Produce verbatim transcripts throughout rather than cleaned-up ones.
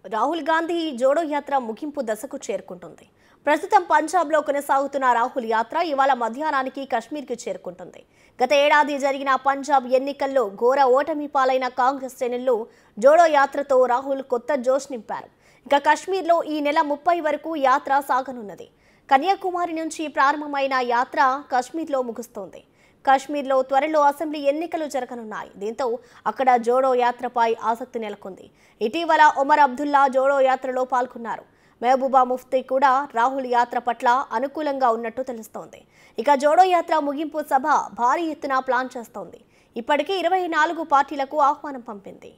రాహుల్ గాంధీ జోడో యాత్ర ముగింపు దశకు చేరుకుంటుంది. ప్రస్తుతం పంజాబ్లో కొనసాగుతున్న రాహుల్ యాత్ర ఇవాళ మధ్యాహ్నానికి కశ్మీర్కి చేరుకుంటుంది. గత ఏడాది జరిగిన పంజాబ్ ఎన్నికల్లో ఘోర ఓటమి పాలైన కాంగ్రెస్ శ్రేణుల్లో జోడో యాత్రతో రాహుల్ కొత్త జోష్ నింపారు. ఇక కశ్మీర్లో ఈ నెల ముప్పై వరకు యాత్ర సాగనున్నది. కన్యాకుమారి నుంచి ప్రారంభమైన యాత్ర కశ్మీర్లో ముగుస్తోంది. కాశ్మీర్లో త్వరలో అసెంబ్లీ ఎన్నికలు జరగనున్నాయి. దీంతో అక్కడ జోడో యాత్రపై ఆసక్తి నెలకొంది. ఇటీవల ఒమర్ అబ్దుల్లా జోడో యాత్రలో పాల్గొన్నారు. మహబూబా ముఫ్తీ కూడా రాహుల్ యాత్ర పట్ల అనుకూలంగా ఉన్నట్టు తెలుస్తోంది. ఇక జోడో యాత్ర ముగింపు సభ భారీ ఎత్తున ప్లాన్ చేస్తోంది. ఇప్పటికే ఇరవై నాలుగు పార్టీలకు ఆహ్వానం పంపింది.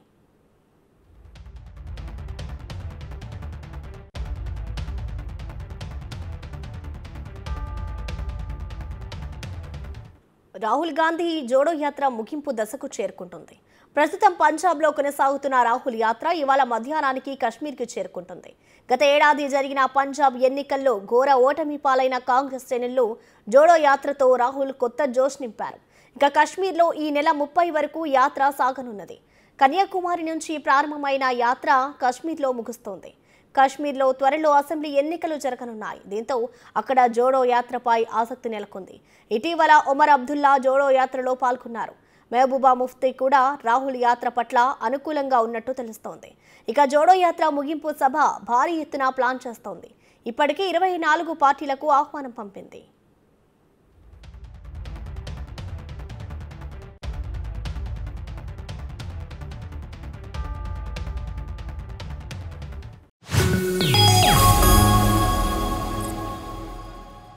రాహుల్ గాంధీ జోడో యాత్ర ముగింపు దశకు చేరుకుంటుంది. ప్రస్తుతం పంజాబ్లో కొనసాగుతున్న రాహుల్ యాత్ర ఇవాళ మధ్యాహ్నానికి కశ్మీర్కి చేరుకుంటుంది. గత ఏడాది జరిగిన పంజాబ్ ఎన్నికల్లో ఘోర ఓటమి పాలైన కాంగ్రెస్ శ్రేణుల్లో జోడో యాత్రతో రాహుల్ కొత్త జోష్ నింపారు. ఇక కశ్మీర్లో ఈ నెల ముప్పై వరకు యాత్ర సాగనున్నది. కన్యాకుమారి నుంచి ప్రారంభమైన యాత్ర కశ్మీర్లో ముగుస్తోంది. కాశ్మీర్లో త్వరలో అసెంబ్లీ ఎన్నికలు జరగనున్నాయి. దీంతో అక్కడ జోడో యాత్రపై ఆసక్తి నెలకొంది. ఇటీవల ఒమర్ అబ్దుల్లా జోడో యాత్రలో పాల్గొన్నారు. మహబూబా ముఫ్తీ కూడా రాహుల్ యాత్ర పట్ల అనుకూలంగా ఉన్నట్టు తెలుస్తోంది. ఇక జోడో యాత్ర ముగింపు సభ భారీ ఎత్తున ప్లాన్ చేస్తోంది. ఇప్పటికే ఇరవై నాలుగు పార్టీలకు ఆహ్వానం పంపింది.